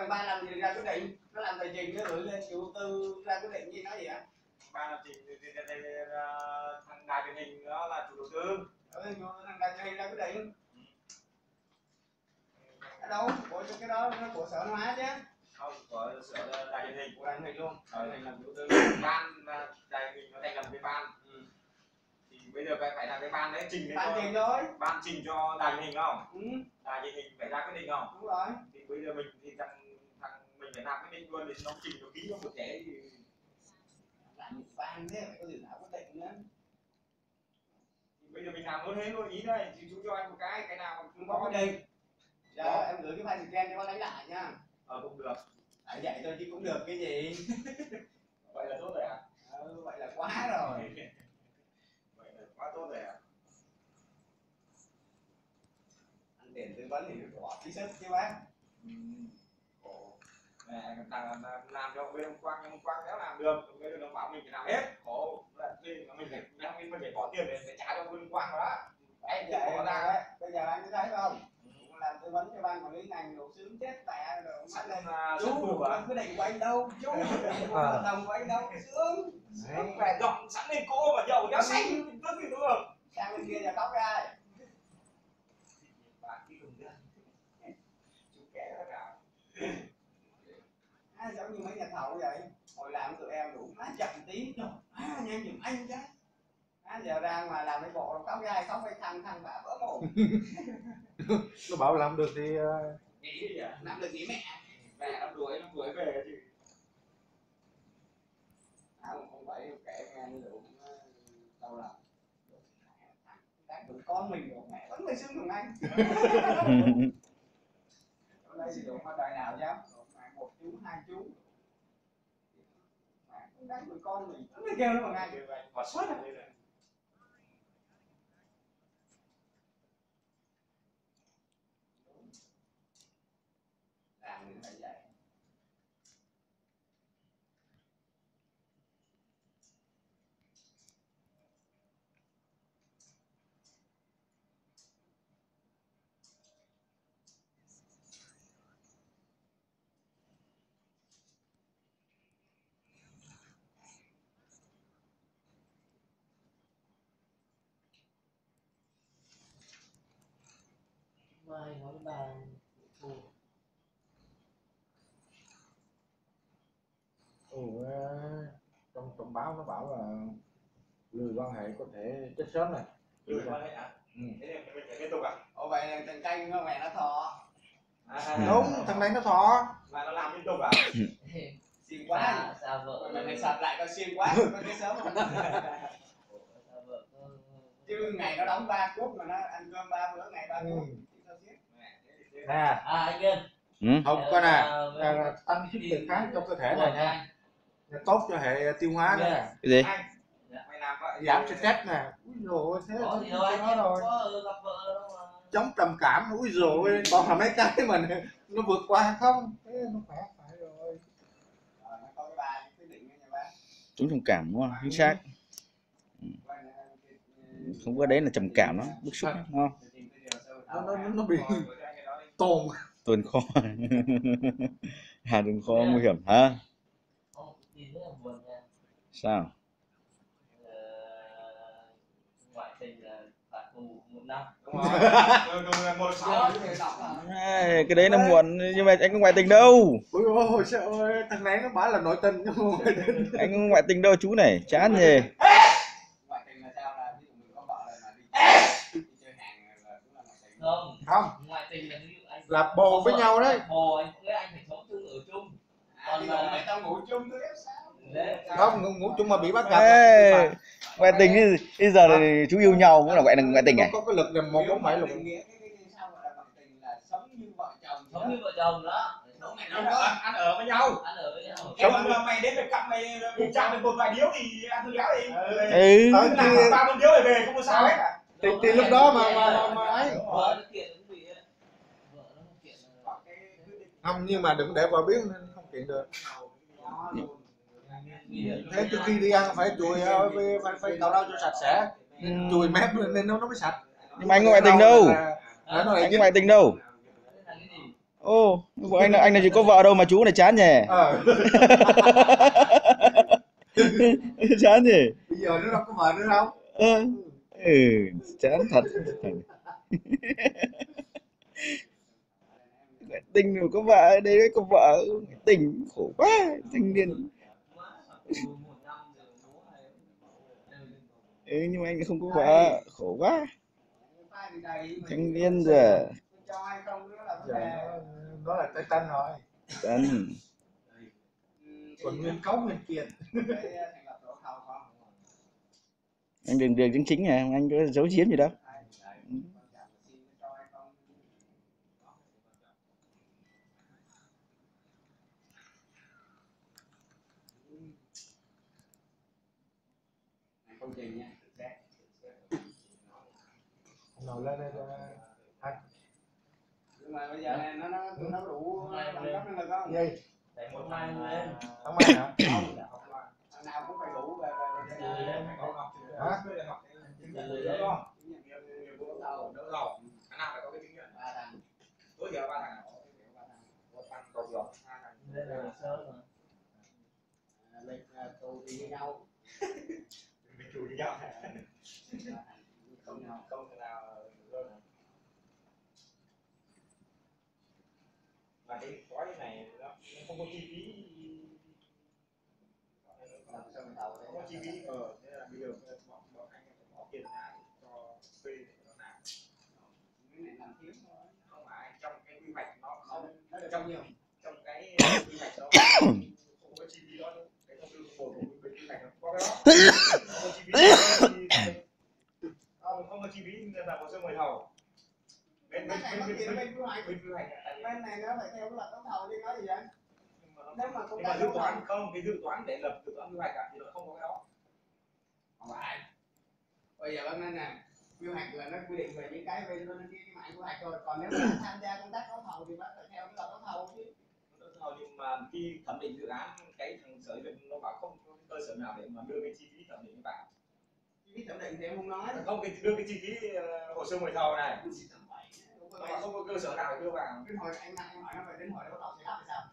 ba làm gì ra quyết định, nó làm tài trình nó gửi lên chủ tư ra quyết định gì nói gì ạ? Ba làm trình thì thằng đài truyền hình đó là chủ đầu tư. Thằng đài truyền hình ra quyết định. Ở đâu? Của cái đó nó của sở văn hóa chứ. Không, của sở đài truyền hình. Của đài truyền hình luôn. Đài truyền hình làm chủ tư. Ban đài truyền hình nó thành lập cái ban. Thì bây giờ phải là cái ban đấy trình lên ban trình thôi. Ban trình cho đài truyền hình không? Đài truyền hình phải ra quyết định không? Đúng rồi. Thì bây giờ mình thì thằng mình phải làm quyết định luôn, thì nó trình nó ký nó một thế thì làm ban thế phải có gì nào quyết định nữa. Thì bây giờ mình làm luôn hết luôn ý đây, thì chú cho anh một cái nào không có quyết định. Giờ em gửi cái file scan cho bác đánh lại nha. Cũng được. Vậy thôi chứ cũng được cái gì. Vậy là tốt rồi à? Vậy là quá rồi. Vậy là quá tốt rồi à? Anh tiền tư vấn thì nó bỏ phí sức chứ bác. Thằng làm cho bên ông Quang nếu làm được, bây giờ nó bảo mình phải làm hết. Khổ là mình phải bỏ tiền để trả cho bên Quang vào đó. Anh vậy bỏ ra đấy. Bây giờ anh có thấy không? Làm tư vấn cho ban quản lý ngành đồ sướng chết mẹ rồi mắt lên chú quyết định của anh đâu, chú hợp đồng của anh đâu, sướng phải dọn sẵn lên cô mà dầu nó xanh tức gì nữa. sang bên kia nhà tóc ra bạn đi cùng ra chú kẻ đó nào giống như mấy nhà thầu vậy, hồi làm tụi em đủ má chậm tí rồi nhanh giùm anh cái giờ ra ngoài làm cái bộ tóc gai tóc phải thăng bả vỡ mồm. Nó bảo làm được thì nghĩ đi à, làm được nghĩ mẹ nó đuổi về chứ không phải kệ nghe như đủ đau lòng đáng tụi con mình rồi mẹ vẫn phải xứng cùng anh. Ở đây thì đủ hoa đời nào dám một chú hai chú cũng đáng tụi con mình vẫn phải kêu nó bằng anh và suốt là như này. Làm như vậy vậy. Mai nói bà trong báo nó bảo là người quan hệ có thể chết sớm này. Người quan hệ à? Thế nên mình phải liên tục à? Ồ vậy là thằng canh nó mẹ nó thò. Đúng, thằng này nó thò. Mà nó làm liên tục à? Xinh quá. Sao vợ mày này sập lại coi xinh quá, có cái sớm không? Chứ ngày nó đóng 3 phút mà nó ăn cơm 3 bữa ngày 3 phút. Nè. Anh Kiên. Không coi nè, tăng sức đề kháng cho cơ thể này nha. Tốt cho hệ tiêu hóa nữa nè. Cái gì? Mày làm vậy. Giảm stress nè. Úi dồi thế có gì đâu anh em rồi. có gặp vợ đâu mà. Chống trầm cảm, úi dồi, còn là mấy cái mà nó vượt qua không? Thế nó khỏe phải rồi. Nó có cái bài quyết định nha bác. Chống trầm cảm đúng không? Chính xác. Không có đấy là trầm cảm, nó bức xúc đúng không? Nó bị tồn. Tồn kho. Tồn kho nguy hiểm hả? Sao? Ngoại tình là phạt tù 1 năm. Cái đấy là muộn, nhưng mà anh có ngoại tình đâu. Ôi ôi trời ơi, thằng này nó bảo là nội tình chứ không ngoại tình. Anh không ngoại tình đâu chú này, chán gì. Ngoại tình là sao, là ví dụ mình có vợ rồi mà đi chơi hàng là cũng là ngoại tình. Không. Ngoại tình là ví dụ anh là bồ với nhau đấy. Bồ anh phải sống chung ở chung. Còn mà mày tao ngủ chung tôi sao? Không, ngủ chung mà bị bắt gặp. Ê, ngoại tình thì bây giờ thì chú yêu nhau cũng là gọi là ngoại tình à? Có cái lực là 147 lực. Sao gọi là ngoại tình là sống như vợ chồng. Sống như vợ chồng đó. Ăn ở với nhau. Ăn ở với nhau. Sống mày đến được cặp mày chạm được một vài điếu thì ăn thử béo đi. Ừ. 3 4 điếu về không có sao hết cả. Thì lúc đó mà ấy. Vợ nó kiện cũng bị vợ nó kiện. Không, nhưng mà đừng để vợ biết nên không kiện được. Thế trước khi đi ăn phải chùi, phải cạo rau cho sạch sẽ, chùi mép lên nên nó mới sạch. Nhưng mà anh có ngoại tình đâu. Anh có ngoại tình đâu. Ô, vợ anh là chỉ có vợ đâu mà chú này chán nhỉ? Chán nhỉ? Bây giờ nó đâu có vợ nữa đâu. Chán thật. Ngoại tình rồi có vợ, đây đấy có vợ, ngoại tình khổ quá, thanh niên. Nhưng mà anh không có vợ, khổ quá. Thanh niên giờ. cho hay không nữa là vấn Giờ đề. nó là tay tân rồi. Tân. Còn nguyên cống nguyên kiện. Thành lập tổ thầu không? Anh đường đường chính chính à, anh có giấu giếm gì đâu. Công trình nha. Nào lên đây Nhưng mà bây giờ này nó đủ bằng cấp năng lực không? gì? Tại một mai lên. Không may hả? Thằng nào cũng phải đủ về Hả? Đỡ đầu khả năng phải có cái chứng nhận 3 thằng. tối thiểu 3 thằng, một thằng cầu dược, 2 thằng Đây là sớm rồi. Lịch tù thì như nhau. mình chủ với nhau Không nhau. không thể nào luôn. Mà cái gói này nó không có chi phí, Làm sao mình tàu không có chi phí thế là bây giờ bọn anh bỏ tiền ra cho thuê để nó làm. cái này làm thiếu thôi. Không phải trong cái quy hoạch nó không, Nó được trong nhiều. trong cái quy hoạch nó không có chi phí đó, cái thông tư một của quy hoạch nó có cái đó không có chi phí, không có chi phí nên là hồ sơ mời thầu bên Cái này nó kiện bên quy hoạch. bên quy hoạch Bên này nó phải theo cái luật đấu thầu đi nói gì vậy? Nếu mà công nhưng mà tác dự đấu thầu toán không, cái dự toán để lập dự toán quy hoạch thì nó không có cái đó. không phải. Bây giờ bên này quy hoạch là nó quy định về những cái về cái mạng quy hoạch rồi, còn nếu mà tham gia công tác đấu thầu thì bắt phải theo cái luật đấu thầu chứ. Nhưng mà khi thẩm định dự án cái thằng sở duyệt nó bảo không có cơ sở nào để mà đưa cái chi phí thẩm định vào. Chi phí thẩm định thì em không nói. Không, cái đưa cái chi phí hồ sơ mời thầu này mà không có cơ sở nào để đưa vào. Đến hồi anh hỏi nó về đến hồi đấu thầu sẽ làm sao?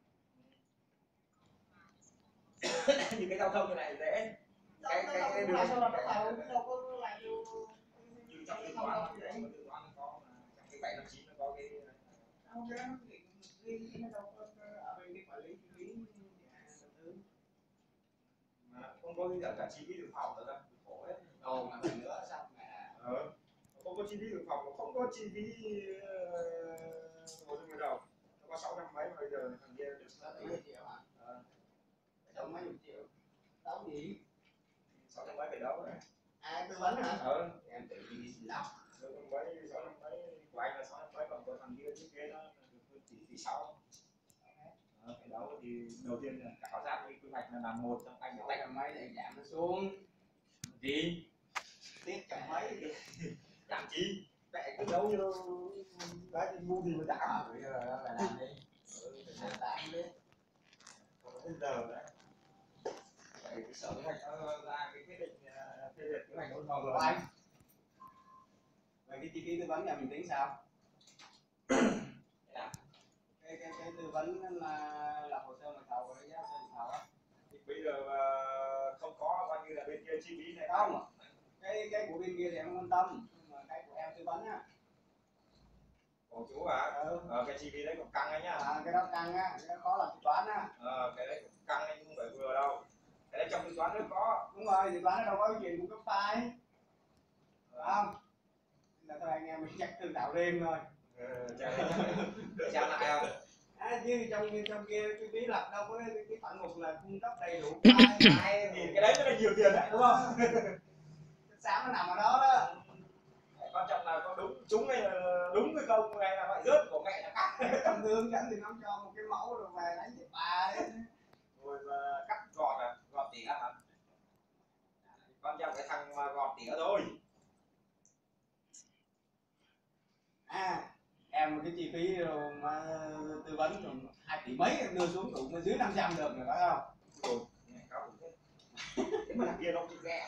Như cái giao thông như này dễ, cái đường đấu thầu đâu có lại như trong dự toán có trong cái 759 nó có cái không cái đó nó nó đâu có ở bên cái quản lý chi phí mà không có cái cả chi phí dự phòng nữa đâu, khổ hết. đồ mà mình nữa sao mà Không có chi phí dự phòng, không có chi phí hồ sơ mời thầu, nó có 600 mấy mà bây giờ thằng kia được 70 triệu hả? Trong mấy chục triệu đấu gì? 600 mấy phải đấu này. Tư vấn hả? Em tự đi xin lọc 600 mấy của anh là 600 mấy, còn của thằng kia thiết kế nó chỉ tỷ 6. Cái đấu thì đầu tiên là khảo sát cái quy hoạch là làm một trong anh Tách mấy để giảm nó xuống gì tiết trăm mấy giảm chi mẹ cứ đấu như cái ngu gì mà giảm bây giờ là làm đi làm tạm đi bây giờ đấy cái sở kế hoạch nó ra cái quyết định phê duyệt kế hoạch đấu thầu rồi anh về cái chi phí tư vấn nhà mình tính sao? cái tư vấn là hồ sơ mời thầu với giá hồ sơ mời thầu á. Bây giờ không có coi như là bên kia chi phí này Không, cái của bên kia thì em không quan tâm, nhưng mà cái của em tư vấn á. Của chú à? Cái chi phí đấy cũng căng đấy nhá. Cái đó căng á, cái đó khó làm dự toán á. Cái đấy cũng căng đấy, không phải vừa đâu. Cái đấy trong dự toán nó có. Đúng rồi, dự toán nó đâu có chuyện cung cấp file. Không? Là thôi anh em mình chắc tự tạo thêm thôi. Sao lại không? Chứ trong kia cái bí lập đâu có cái khoản mục là cung cấp đầy đủ file Thì cái đấy nó là nhiều tiền đấy đúng không? Sáng nó nằm ở đó đó. Quan trọng là có đúng chúng hay là đúng cái công hay là phải rớt của mẹ là cắt. Trong hướng dẫn thì nó cho một cái mẫu rồi về đánh chụp bài đấy. Rồi mà cắt gọt à, gọt tỉa hả? Quan trọng cái thằng mà gọt tỉa thôi. Em một cái chi phí rồi mà tư vấn rồi 2 tỷ mấy em đưa xuống cũng dưới 500 được rồi phải không? Ôi, cao đủ thế. Thế mà thằng kia nó chịu nghe.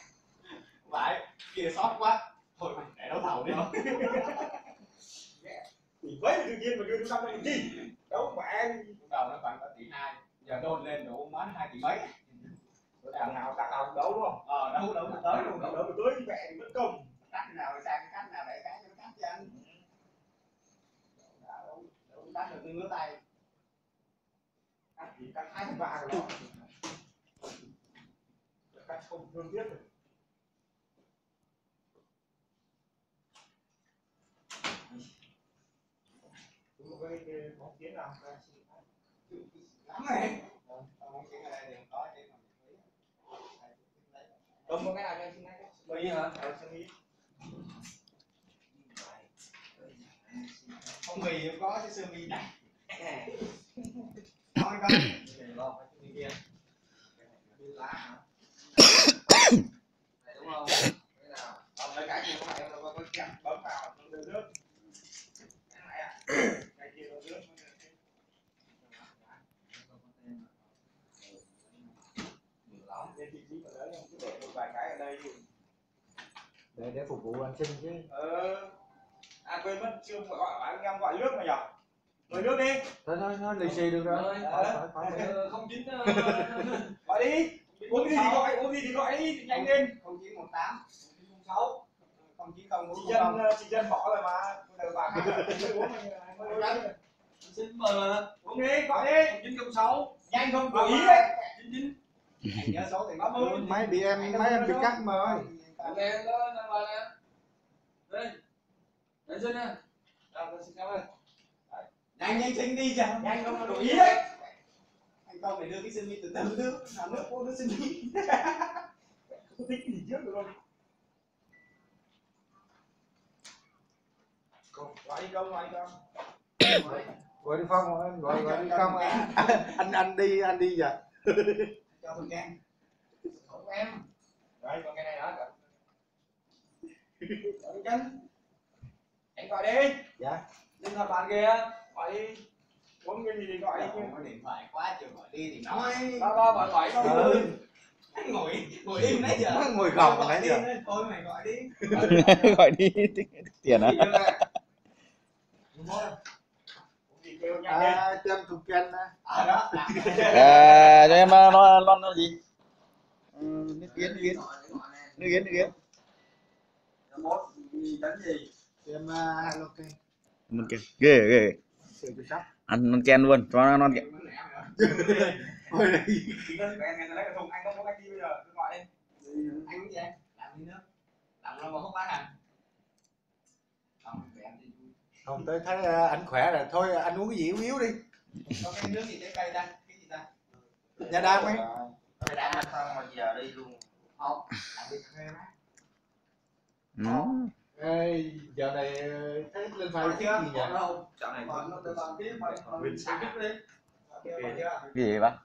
Vậy, kia sót quá. Thôi mày để đấu thầu đi không? mấy tự nhiên mà đưa trung tâm lên gì đâu mẹ lúc đầu nó còn có tỷ 2, giờ đôn lên đủ món 2 tỷ mấy. thằng nào đấu đúng không Đấu được tới luôn, đấu được tới mẹ thì mất công cách nào sang cách nào để cái nó cắt cho anh. Đấu cắt được ngứa tay. cắt thì cắt 2/3 của nó cắt không thương tiếc rồi. Đúng cái bóng kiến nào Lắm rồi. Bóng kiến ở đây thì có chứ không có cái nào cho anh xin ngay Bây giờ hả? xin ý không mì cũng có chứ sơ mi này. Nói con. Kia. Lá hả? Này đúng không? Cái nào? Còn lấy cái gì có phải có kem bấm vào nó đưa nước. Cái này à? Cái kia nó nước. Nên chi phí mà lớn không cứ để một vài cái ở đây Để phục vụ anh xin chứ. Quên mất chưa gọi anh em gọi nước mà nhở mời nước đi Thôi lì xì được rồi. Không chín gọi đi uống gì thì gọi đi nhanh lên 0918 0906 090 chị dân bỏ rồi mà bây giờ bà uống Xin mời uống đi gọi đi 906 nhanh không đổi ý đấy 99. nhớ số thì bấm luôn. Máy em bị cắt mà ơi. Nè đó nằm vào nè. Đây. Để xin nha. Xin cảm ơn. Nhanh xin đi chờ. nhanh không đổi ý đấy Anh con phải đưa cái sơ mi từ từ nước, nào nước vô nước sơ mi. không thích gì trước được luôn gọi đi không Gọi đi Phong ơi, gọi đi Phong ơi. Anh đi giờ. Cho phần kem. không em đấy còn cái này nữa Gọi chân. anh gọi đi Dạ. lên thật bạn kia gọi đi uống cái gì thì gọi đi Có điện thoại quá chưa gọi đi thì nói. ba gọi Ngồi im nãy giờ. Ngồi gồng nãy giờ. Thôi mày gọi đi. Gọi đi tiền á. Cho em thuộc kênh á. Đó. Cho em nó gì? Nước kiến. Một đánh gì? Cho em hello kênh. Mình kìa. Ghê. Sự cho sắp. Ăn non ken luôn, cho nó kìa. Ôi này. anh lấy cái thùng anh không có cách đi bây giờ cứ gọi đi Anh uống gì anh? Làm đi nước. Làm nó mà hút lá hành. Không tới thấy anh khỏe rồi thôi anh uống cái gì yếu đi. Có cái nước gì trái cây ta? Cái gì ta? Nhà đam ấy. Phải đá xong mà giờ đi luôn. Không, làm đi thuê má. Ê, giờ này thấy lên phải Chưa? gì nhỉ? Đâu? Dạo này còn nó còn tiếp mà mình sẽ biết đi. Cái gì vậy?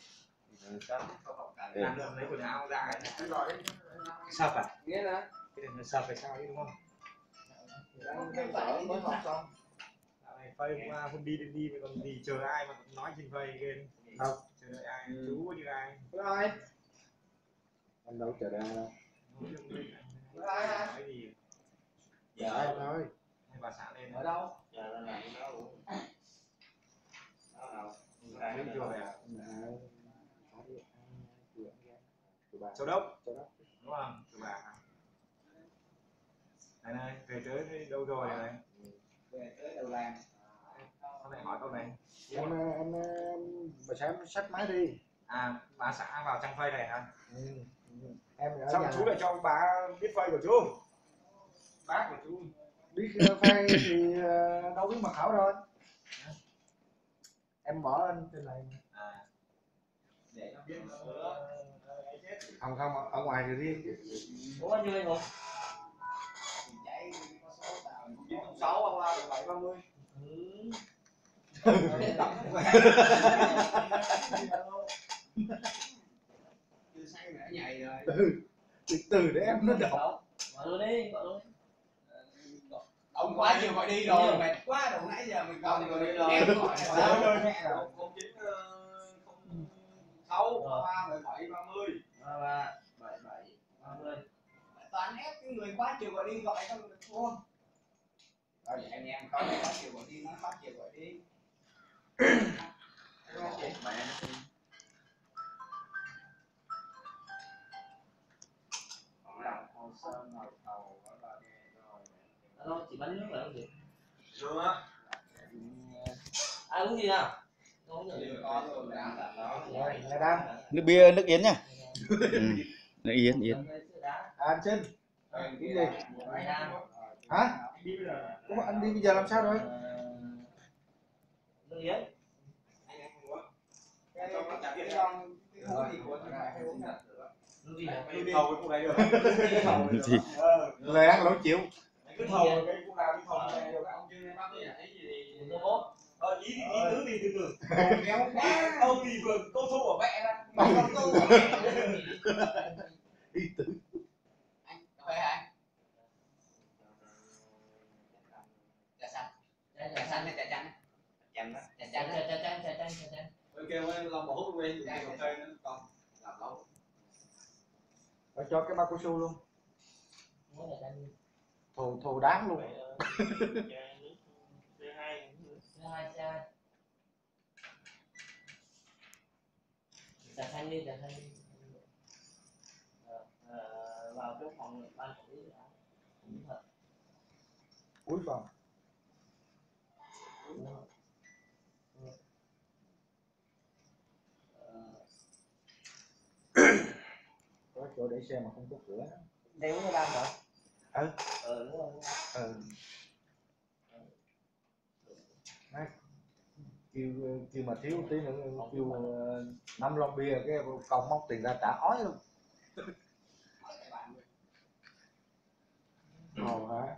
làm được lấy quần áo ra cái gọi Sao phải? Nghĩa là Cái này sao phải sao ấy đúng không? cái phải mới học xong. dạo này phây qua không đi mà còn gì chờ ai mà còn nói trên phây game Không. chờ đợi ai chú như ai Rồi. Anh đâu chờ ra đâu. nói gì Dạ anh thôi. hay bà xã lên Ở đâu? giờ lên làm đó uống cái chưa về Châu Đốc đúng không từ bà này về tới đâu rồi này Về tới đầu làng. sao lại hỏi câu này Em bà sẽ xách máy đi. bà xã vào trong phây này hả Em ở xong nhà. chú lại cho bà biết phây của chú bác của chú Biết phai thì đâu biết mật khẩu đâu. Em bỏ anh trên này. Để nó biết Không ở ngoài thì riêng chứ. Ủa bao nhiêu anh rồi? chạy có số tao 906 3730. Chưa say nữa nhảy rồi. Từ để em nó đọc. Gọi luôn đi, gọi luôn. Ông quá nhiều gọi đi rồi, mệt quá đầu nãy giờ mình gọi Gọi đi rồi. em gọi Rồi, rồi, mẹ rồi. 0906 37 30. 33 77 30. Toàn ép cái người quá chiều gọi đi gọi xong rồi thua. vậy anh em không có chiều gọi đi, nó bắt chiều gọi đi. Alo, chỉ bắn nước là không gì? Sướng á. Ai uống gì nào? Uống gì? Nghe đang Nước bia, nước yến nha. Nước yến, yến. anh xin cái gì hả? Ủa, anh đi bây giờ làm sao rồi? Nước yến. Nước gì hả? Đi thầu cái khu này được. Gì? Lời ăn lỗ chịu. Cứ thầu cái khu nào đi thầu cái này được. Ông chưa nghe bác ấy gì thì Ý tứ thì từ từ. Ông thì vừa câu số của mẹ ra. Ý tử. Anh khỏe hả? Trà xanh hay trà chanh? Trà chanh. ok làm một hút đi cà phê nữa còn làm lâu. Rồi cho cái bao cao su luôn. Thù đáng luôn. Trà xanh đi. Vào cái phòng ban quản lý đã. Cuối phòng. Có chỗ để xe mà không có cửa. Đây uống đang hả? Đúng rồi. Đấy. Kêu mà thiếu tí nữa kêu 5 lon bia cái công móc tiền ra trả ói luôn. Ồ hả?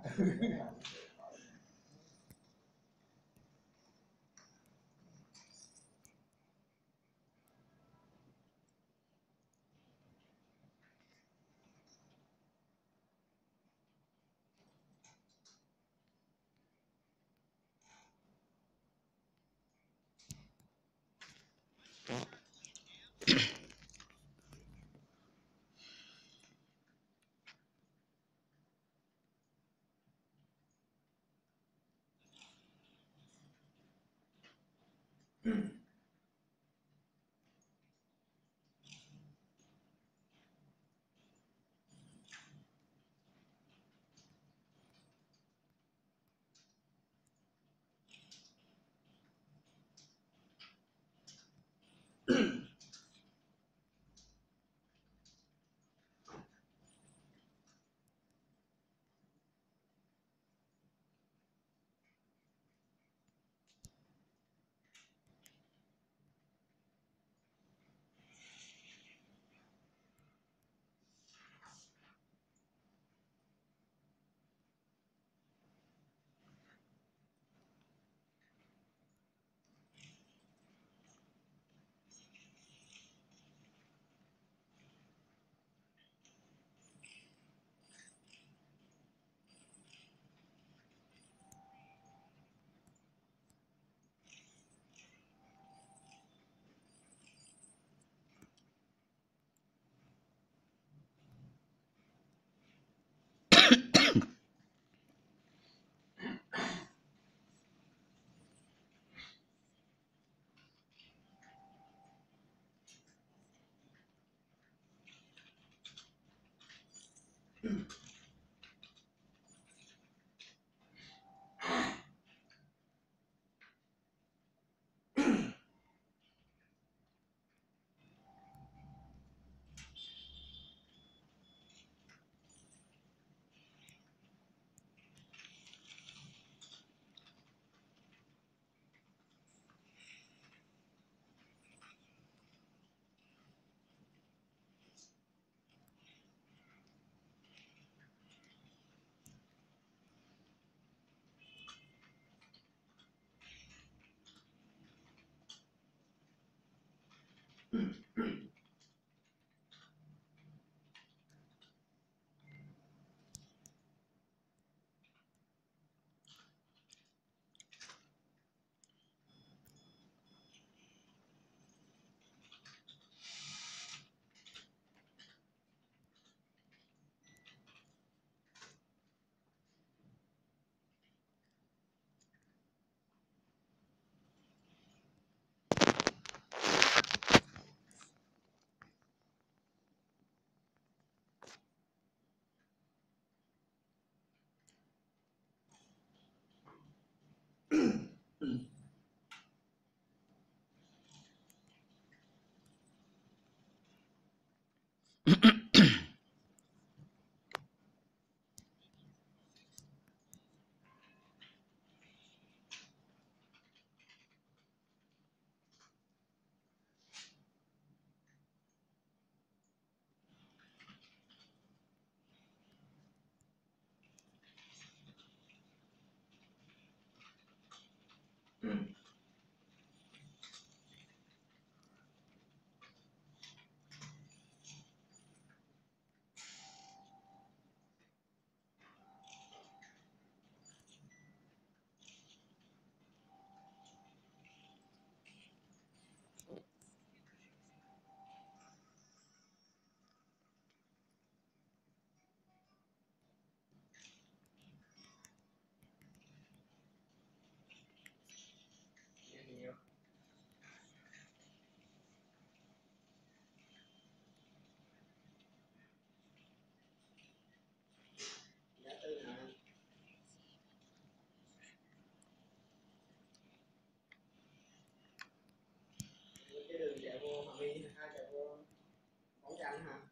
Cái đường chạy vô Hòa My hay chạy vô Bóng Chanh hả?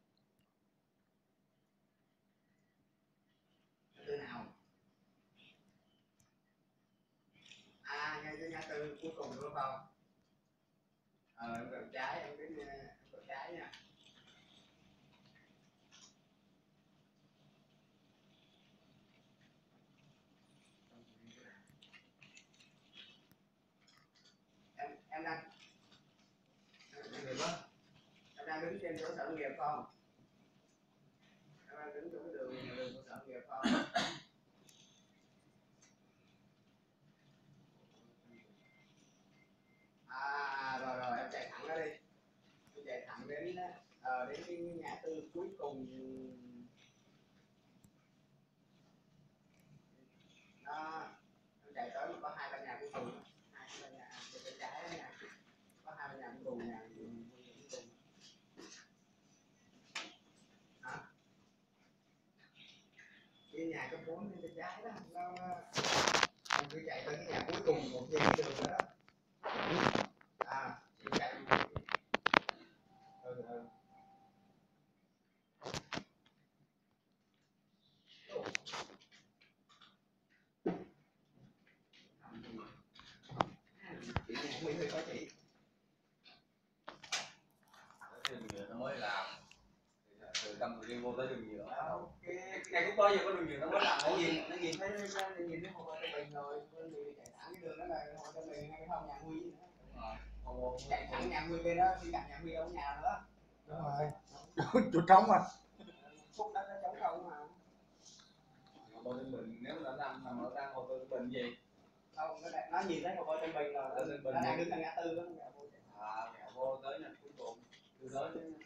Từ nào? À, ngay cái ngã tư cuối cùng đúng không? Em gần trái, em đến gần trái nha. Em đang em đang đứng trên chỗ sở nghiệp không? Em đang đứng chỗ cái đường của sở nghiệp không? À rồi rồi, em chạy thẳng ra đi. Em chạy thẳng đến đến cái ngã tư cuối cùng. Đó, em chạy tới mà có hai căn nhà cuối cùng. Hai căn nhà bên trái đó nha. Có hai căn nhà cuối cùng, nhà cuối cùng. Hả? Cái nhà cấp 4 bên trái đó, nó em cứ chạy tới cái nhà cuối cùng một dây đường đó. À, chị chạy. Chị nhà Huy hơi khó chị. Đường nhựa nó mới làm từ Cam Ranh vô tới đường nhựa. Cái này cũng bao giờ có đường nhựa nó mới làm, nó nhìn thấy Hồ Tân Bình rồi, nên chạy thẳng cái đường đó là Hồ Tân Bình hay không nhà Huy nữa. Đúng rồi. Chạy thẳng nhà Huy bên đó, đi cạnh nhà Huy đâu có nhà nữa. Đúng rồi. Chỗ trống à. Khúc đó nó trống không mà. Hồ Tân Bình nếu nó nằm ở đang Hồ Tân Bình gì? Không, nó nhìn thấy Hồ Tân Bình rồi, nó đang đứng ở ngã tư đó. À, vô tới nha, cuối cùng. Từ tới